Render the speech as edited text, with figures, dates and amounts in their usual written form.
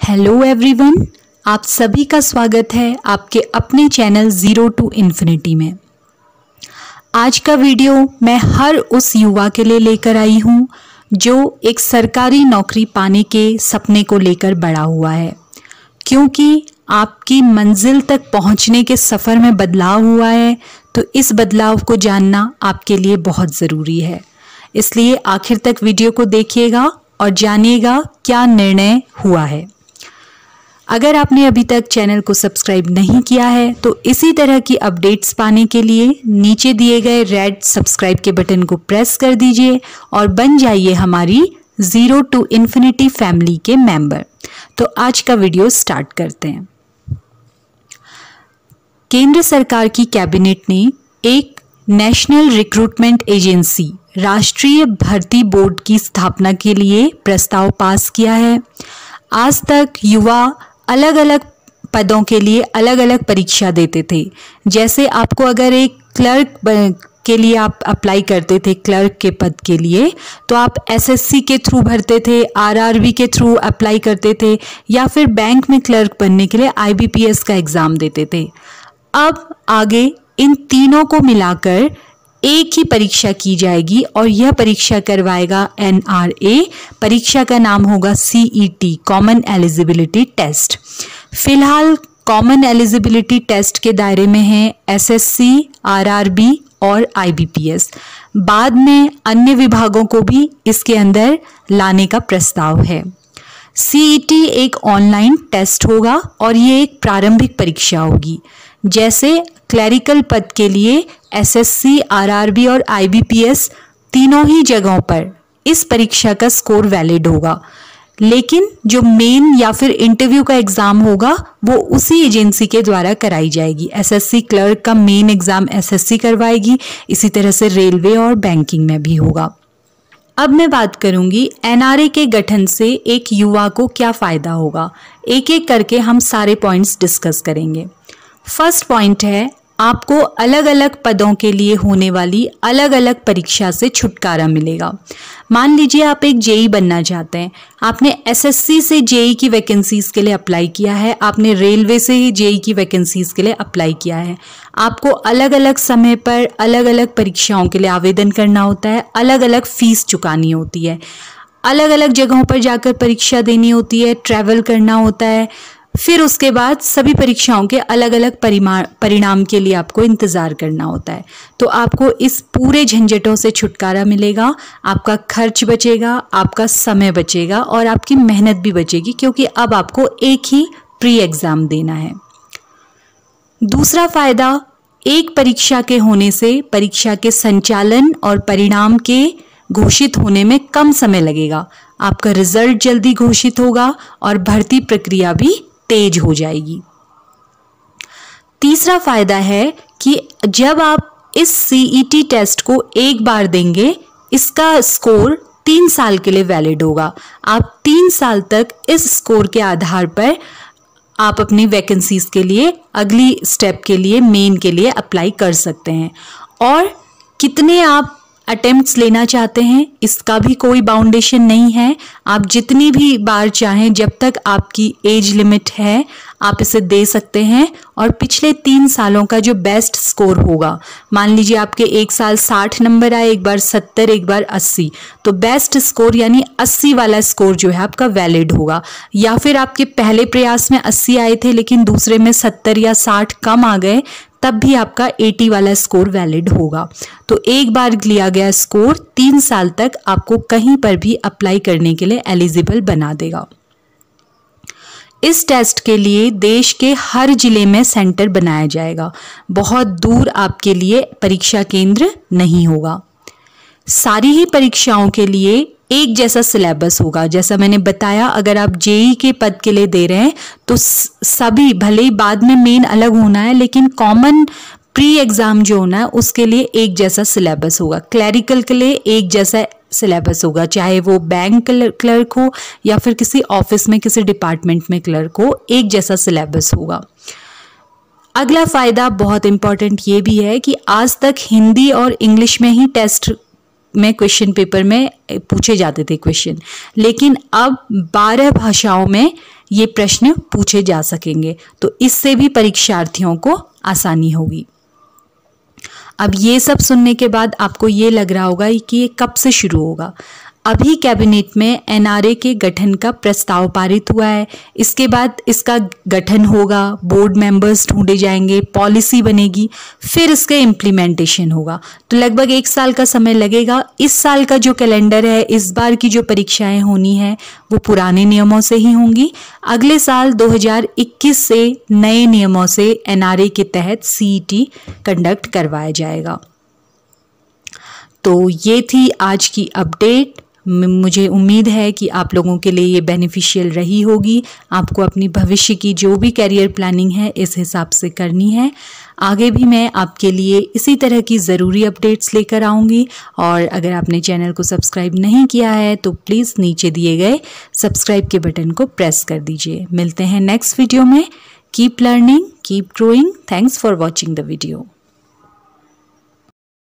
Hello everyone, आप सभी का स्वागत है आपके अपने चैनल ज़ीरो टू इन्फिनिटी में। आज का वीडियो मैं हर उस युवा के लिए लेकर आई हूँ जो एक सरकारी नौकरी पाने के सपने को लेकर बड़ा हुआ है, क्योंकि आपकी मंजिल तक पहुँचने के सफ़र में बदलाव हुआ है, तो इस बदलाव को जानना आपके लिए बहुत ज़रूरी है। इसलिए आखिर तक वीडियो को देखिएगा और जानिएगा क्या निर्णय हुआ है। अगर आपने अभी तक चैनल को सब्सक्राइब नहीं किया है तो इसी तरह की अपडेट्स पाने के लिए नीचे दिए गए रेड सब्सक्राइब के बटन को प्रेस कर दीजिए और बन जाइए हमारी ज़ीरो टू इन्फिनिटी फैमिली के मेंबर। तो आज का वीडियो स्टार्ट करते हैं। केंद्र सरकार की कैबिनेट ने एक नेशनल रिक्रूटमेंट एजेंसी राष्ट्रीय भर्ती बोर्ड की स्थापना के लिए प्रस्ताव पास किया है। आज तक युवा अलग अलग पदों के लिए अलग अलग परीक्षा देते थे। जैसे आपको अगर एक क्लर्क के लिए आप अप्लाई करते थे, क्लर्क के पद के लिए, तो आप एसएससी के थ्रू भरते थे, आरआरबी के थ्रू अप्लाई करते थे, या फिर बैंक में क्लर्क बनने के लिए आईबीपीएस का एग्ज़ाम देते थे। अब आगे इन तीनों को मिलाकर एक ही परीक्षा की जाएगी और यह परीक्षा करवाएगा एनआरए। परीक्षा का नाम होगा सीईटी, कॉमन एलिजिबिलिटी टेस्ट। फिलहाल कॉमन एलिजिबिलिटी टेस्ट के दायरे में है एसएससी, आरआरबी और आईबीपीएस। बाद में अन्य विभागों को भी इसके अंदर लाने का प्रस्ताव है। सीईटी एक ऑनलाइन टेस्ट होगा और ये एक प्रारंभिक परीक्षा होगी। जैसे क्लरिकल पद के लिए एसएससी, आरआरबी और आईबीपीएस तीनों ही जगहों पर इस परीक्षा का स्कोर वैलिड होगा, लेकिन जो मेन या फिर इंटरव्यू का एग्ज़ाम होगा वो उसी एजेंसी के द्वारा कराई जाएगी। एसएससी क्लर्क का मेन एग्ज़ाम एसएससी करवाएगी, इसी तरह से रेलवे और बैंकिंग में भी होगा। अब मैं बात करूंगी एनआरए के गठन से एक युवा को क्या फ़ायदा होगा। एक एक करके हम सारे पॉइंट्स डिस्कस करेंगे। फर्स्ट पॉइंट है, आपको अलग अलग पदों के लिए होने वाली अलग अलग परीक्षा से छुटकारा मिलेगा। मान लीजिए आप एक जेई बनना चाहते हैं, आपने एसएससी से जेई की वैकेंसीज़ के लिए अप्लाई किया है, आपने रेलवे से ही जेई की वैकेंसीज़ के लिए अप्लाई किया है। आपको अलग अलग समय पर अलग अलग परीक्षाओं के लिए आवेदन करना होता है, अलग अलग फ़ीस चुकानी होती है, अलग अलग जगहों पर जाकर परीक्षा देनी होती है, ट्रैवल करना होता है। फिर उसके बाद सभी परीक्षाओं के अलग अलग परिणाम के लिए आपको इंतज़ार करना होता है। तो आपको इस पूरे झंझटों से छुटकारा मिलेगा, आपका खर्च बचेगा, आपका समय बचेगा और आपकी मेहनत भी बचेगी, क्योंकि अब आपको एक ही प्री एग्ज़ाम देना है। दूसरा फ़ायदा, एक परीक्षा के होने से परीक्षा के संचालन और परिणाम के घोषित होने में कम समय लगेगा। आपका रिजल्ट जल्दी घोषित होगा और भर्ती प्रक्रिया भी तेज हो जाएगी। तीसरा फायदा है कि जब आप इस सीईटी टेस्ट को एक बार देंगे, इसका स्कोर 3 साल के लिए वैलिड होगा। आप 3 साल तक इस स्कोर के आधार पर आप अपनी वैकेंसीज के लिए अगली स्टेप के लिए मेन के लिए अप्लाई कर सकते हैं। और कितने आप अटेम्प्ट्स लेना चाहते हैं इसका भी कोई बाउंडेशन नहीं है। आप जितनी भी बार चाहें, जब तक आपकी एज लिमिट है, आप इसे दे सकते हैं। और पिछले 3 सालों का जो बेस्ट स्कोर होगा, मान लीजिए आपके एक साल 60 नंबर आए, एक बार 70, एक बार 80, तो बेस्ट स्कोर यानी 80 वाला स्कोर जो है आपका वैलिड होगा। या फिर आपके पहले प्रयास में 80 आए थे लेकिन दूसरे में 70 या 60 कम आ गए, तब भी आपका 80 वाला स्कोर वैलिड होगा। तो एक बार लिया गया स्कोर 3 साल तक आपको कहीं पर भी अप्लाई करने के लिए एलिजिबल बना देगा। इस टेस्ट के लिए देश के हर जिले में सेंटर बनाया जाएगा। बहुत दूर आपके लिए परीक्षा केंद्र नहीं होगा। सारी ही परीक्षाओं के लिए एक जैसा सिलेबस होगा। जैसा मैंने बताया, अगर आप जेई के पद के लिए दे रहे हैं तो सभी, भले ही बाद में मेन अलग होना है, लेकिन कॉमन प्री एग्ज़ाम जो होना है उसके लिए एक जैसा सिलेबस होगा। क्लरिकल के लिए एक जैसा सिलेबस होगा, चाहे वो बैंक क्लर्क हो या फिर किसी ऑफिस में किसी डिपार्टमेंट में क्लर्क हो, एक जैसा सिलेबस होगा। अगला फ़ायदा बहुत इम्पॉर्टेंट ये भी है कि आज तक हिंदी और इंग्लिश में ही टेस्ट में क्वेश्चन पेपर में पूछे जाते थे क्वेश्चन, लेकिन अब 12 भाषाओं में ये प्रश्न पूछे जा सकेंगे। तो इससे भी परीक्षार्थियों को आसानी होगी। अब ये सब सुनने के बाद आपको ये लग रहा होगा कि ये कब से शुरू होगा। अभी कैबिनेट में एनआरए के गठन का प्रस्ताव पारित हुआ है। इसके बाद इसका गठन होगा, बोर्ड मेंबर्स ढूंढे जाएंगे, पॉलिसी बनेगी, फिर इसका इम्प्लीमेंटेशन होगा। तो लगभग 1 साल का समय लगेगा। इस साल का जो कैलेंडर है, इस बार की जो परीक्षाएं होनी है वो पुराने नियमों से ही होंगी। अगले साल 2021 से नए नियमों से एनआरए के तहत सीईटी कंडक्ट करवाया जाएगा। तो ये थी आज की अपडेट। मुझे उम्मीद है कि आप लोगों के लिए ये बेनिफिशियल रही होगी। आपको अपनी भविष्य की जो भी करियर प्लानिंग है इस हिसाब से करनी है। आगे भी मैं आपके लिए इसी तरह की ज़रूरी अपडेट्स लेकर आऊँगी। और अगर आपने चैनल को सब्सक्राइब नहीं किया है तो प्लीज़ नीचे दिए गए सब्सक्राइब के बटन को प्रेस कर दीजिए। मिलते हैं नेक्स्ट वीडियो में। Keep learning, keep growing. Thanks for watching the video.